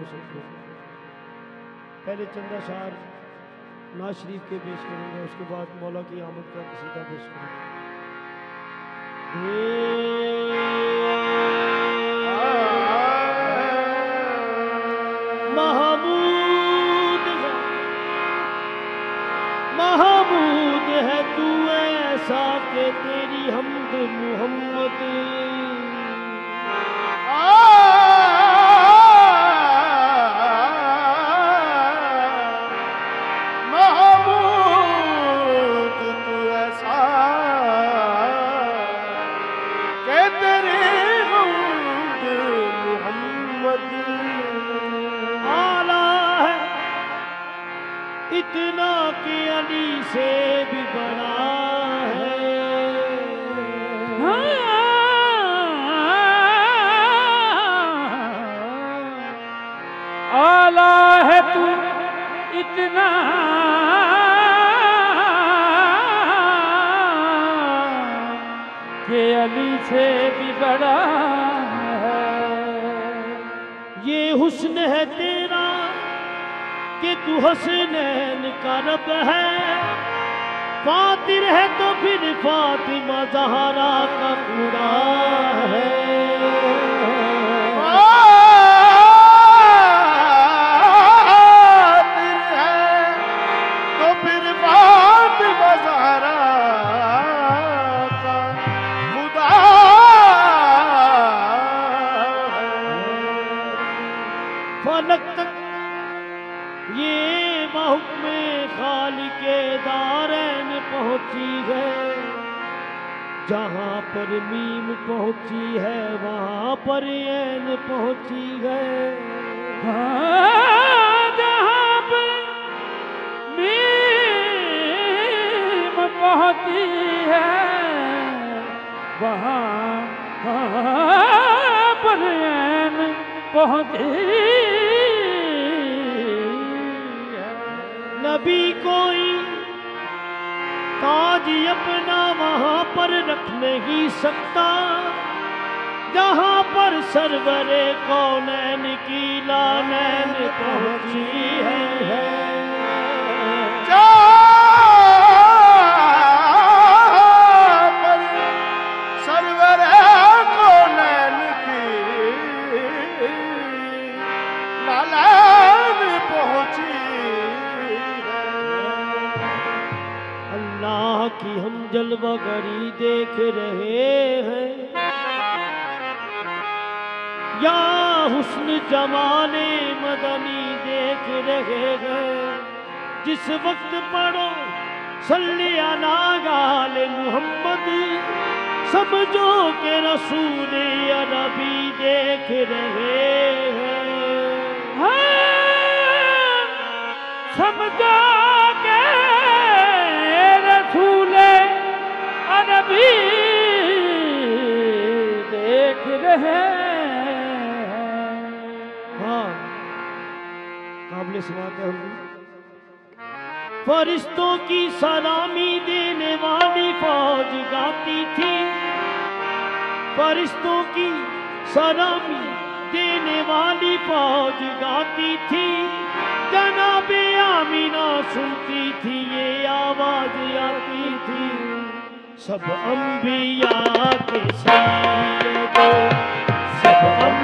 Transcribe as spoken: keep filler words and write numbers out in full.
हो सबको। पहले चंदा शार नाज शरीफ के पेश करूंगा, उसके बाद मौला की आमद का कसीदा पेश करूंगा। महमूद महमूद है तू ऐसा के तेरी हमद मोहम्मद, इतना कि अली से भी बड़ा है। आला है तू इतना कि अली से भी बड़ा है। ये हुस्न है तेरा कि तू हसनैन का रब है, फातिर है तो फिर फातिमा ज़हरा का खुदा है। फातिर है तो फिर फातिमा ज़हरा का खुदा है। फलक तक ये बहुक्म खालिके दारैन पहुंची है, जहाँ पर मीम पहुंची है वहाँ पर ऐन पहुंची है। हाँ, जहाँ पर मीम पहुंची है वहाँ पर ऐन पहुंची। नबी कोई ताज अपना वहाँ पर रख नहीं सकता, जहाँ पर सरवरे कौनैन की लानैन पहुँची है। जहाँ पर सरवरे कौनैन की लानैन पहुँची। अल्लाह की हम जलवागरी देख रहे हैं, या हुस्न जमाले मदनी देख रहे हैं। जिस वक्त पढ़ो सल्ले अला गाले मोहम्मद, समझो के रसूल अरबी देख रहे हैं। हाँ, समझो के रसूले अरबी देख रहे हैं। हाँ, काबिल समात है हुजूर। फरिश्तों की सलामी देने वाली फौज गाती थी, फरिश्तों की सलामी देने वाली फौज गाती थी। जनाबे आमीना सुनती थी ये आवाज आती थी, सब अंबिया के सैयद, सब